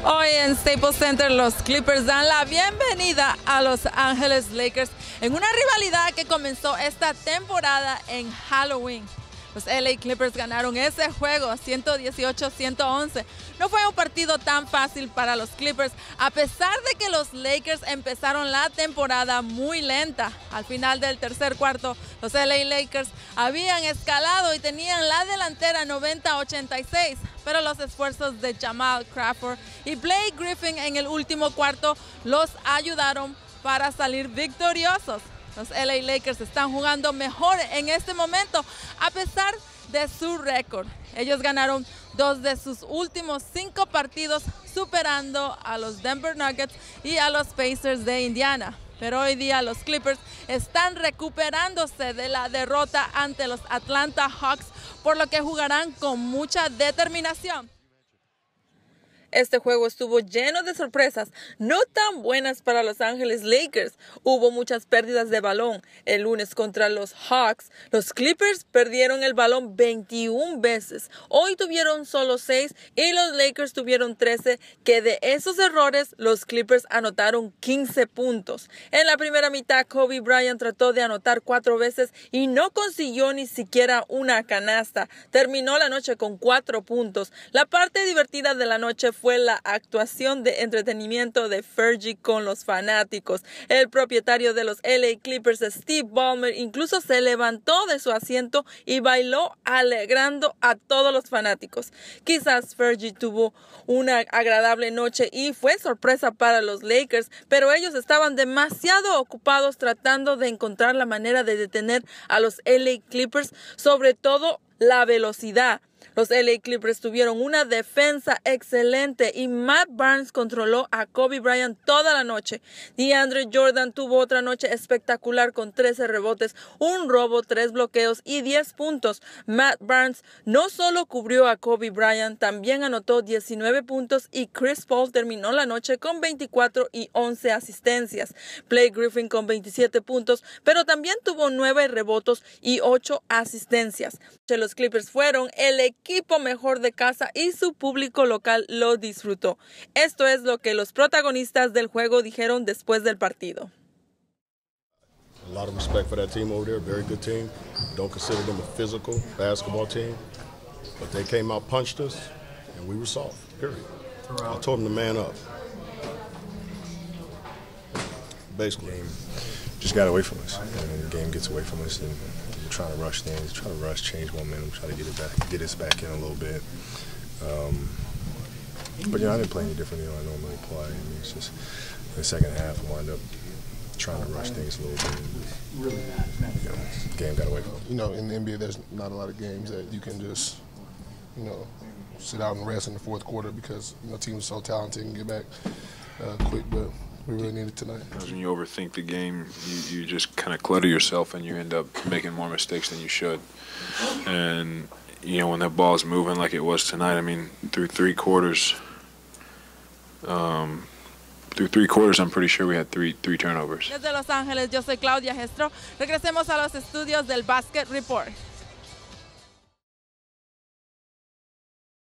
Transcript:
Hoy en Staples Center los Clippers dan la bienvenida a Los Ángeles Lakers en una rivalidad que comenzó esta temporada en Halloween. Los LA Clippers ganaron ese juego 118-111. No fue un partido tan fácil para los Clippers, a pesar de que los Lakers empezaron la temporada muy lenta. Al final del tercer cuarto, los LA Lakers habían escalado y tenían la delantera 90-86, pero los esfuerzos de Jamal Crawford y Blake Griffin en el último cuarto los ayudaron para salir victoriosos. Los LA Lakers están jugando mejor en este momento a pesar de su récord. Ellos ganaron 2 de sus últimos 5 partidos, superando a los Denver Nuggets y a los Pacers de Indiana. Pero hoy día los Clippers están recuperándose de la derrota ante los Atlanta Hawks, por lo que jugarán con mucha determinación. Este juego estuvo lleno de sorpresas, no tan buenas para Los Ángeles Lakers. Hubo muchas pérdidas de balón. El lunes contra los Hawks, los Clippers perdieron el balón 21 veces. Hoy tuvieron solo 6 y los Lakers tuvieron 13, que de esos errores los Clippers anotaron 15 puntos. En la primera mitad, Kobe Bryant trató de anotar 4 veces y no consiguió ni siquiera una canasta. Terminó la noche con 4 puntos. La parte divertida de la noche fue la actuación de entretenimiento de Fergie con los fanáticos. El propietario de los LA Clippers, Steve Ballmer, incluso se levantó de su asiento y bailó alegrando a todos los fanáticos. Quizás Fergie tuvo una agradable noche y fue sorpresa para los Lakers, pero ellos estaban demasiado ocupados tratando de encontrar la manera de detener a los LA Clippers, sobre todo la velocidad. Los LA Clippers tuvieron una defensa excelente y Matt Barnes controló a Kobe Bryant toda la noche. DeAndre Jordan tuvo otra noche espectacular con 13 rebotes, un robo, 3 bloqueos y 10 puntos. Matt Barnes no solo cubrió a Kobe Bryant, también anotó 19 puntos y Chris Paul terminó la noche con 24 y 11 asistencias. Blake Griffin con 27 puntos, pero también tuvo 9 rebotes y 8 asistencias. Los Clippers fueron el equipo mejor de casa y su público local lo disfrutó. Esto es lo que los protagonistas del juego dijeron después del partido. A lot of respect for that team over there, very good team. Don't consider them a physical basketball team, but they came out, punched us, and we were soft, period. I told them to man up. Basically. Just got away from us. And the game gets away from us, and we're trying to rush things, change momentum, try to get us back in a little bit. But I didn't play any differently than I normally play. I mean, it's just in the second half, I wound up trying to rush things a little bit. And, the game got away from us. In the NBA, there's not a lot of games that you can just, sit out and rest in the fourth quarter because teams are so talented and get back quick, but we really need it tonight. When you overthink the game, you just kind of clutter yourself and you end up making more mistakes than you should. And, when that ball's moving like it was tonight, I mean, through three quarters, I'm pretty sure we had three turnovers. Desde Los Ángeles, yo soy Claudia Gestro. Regresemos a los estudios del Basket Report.